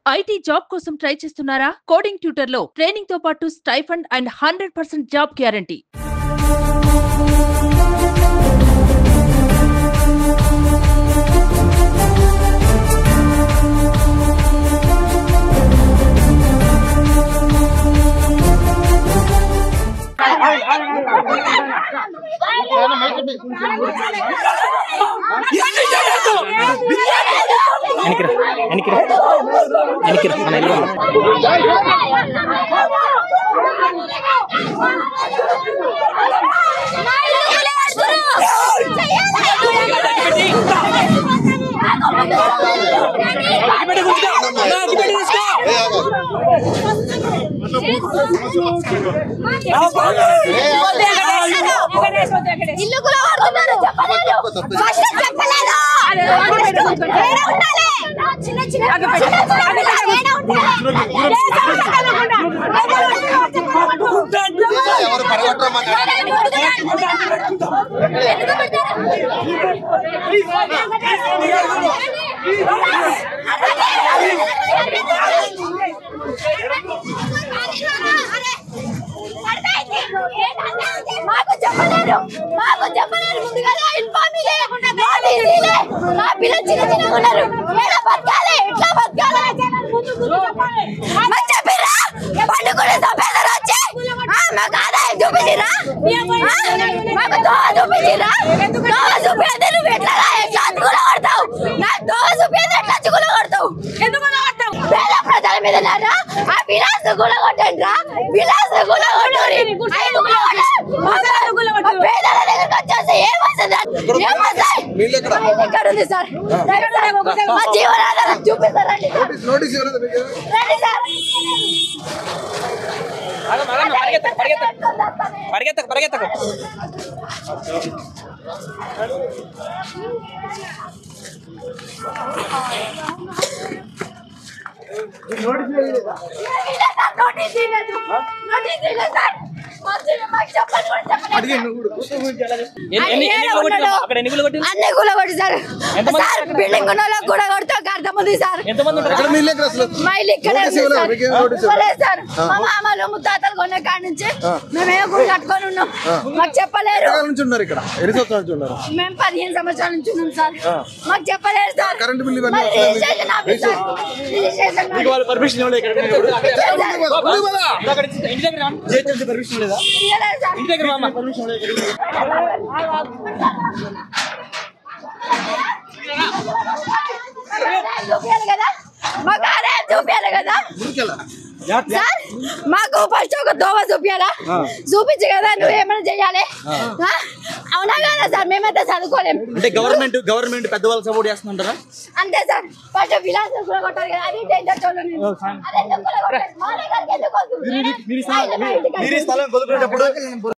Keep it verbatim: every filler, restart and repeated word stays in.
IT job కోసం try చేస్తున్నారా? Coding tutor లో ట్రైనింగ్ తో పాటు stipend and hundred percent job guarantee. ఎనికిరా ఎనికిరా ఎనికిరా మన ఇల్లు ఇల్లు కూడా వాడుతున్నారు చిన్న చిన్న మాకు చెప్పలేరు మాకు చెప్పలేరు ముందుగా ఇన్ఫార్మ్ లేకుండా నా పిల్లలు చిన్న చిన్నగా ఉన్నారు. ఎలా బతకాలి ఎట్లా బతకాలి మాకు చెప్పిరా పండుగ సభ్యులు వచ్చి మాకు ఆదాయం చూపించిరా మాకు దోవ చూపించిరా దోవ చూపించే నువ్వు ఎట్లా ఎట్లా అచ్చుకుల కొడతావు నాకు దోవ చూపించే ఎట్లా అచ్చుకుల కొడతావు ఎందుకు కొడతావు పేద ప్రజల మీద ఆ విలాస గుల కొట్టండి రా విలాస గుల కొట్టండి పేదల దగ్గరకు వచ్చేసి ఏమవుతుంది ఏమవుతాయి ఇక్కడ ఉంది సార్ మా జీవనాధారం చూపిస్తారండి రండి సార్ పరిగెత్తకు పరిగెత్తకు బిల్డింగ్ కూడా కొడుతూ అర్థం ఉంది సార్ సార్ మా మామలు ముత్తాతలు కొన్న కాడ నుంచి మేమేమో గుడి కట్టుకొని ఉన్నాం మాకు చెప్పలేరు మేము పదిహేను సంవత్సరాల నుంచి ఉన్నాం సార్ మాకు చెప్పలేరు సార్ చూపించాలి కదా మాకు ఆదాయం చూపించాలి కదా సార్ మాకు ఫస్ట్ ఒక దోవ చూపించాలా చూపించి కదా నువ్వు ఏమైనా చెయ్యాలి అవునా కదా సార్ మేమైతే చదువుకోలేము అంటే గవర్నమెంట్ గవర్నమెంట్ పెద్దవాళ్ళు సపోర్ట్ చేస్తుంటారా అంతే సార్ ఫస్ట్ విలాసం కూడా కొట్టాలి కదా అది డేంజర్ చోళ్ళు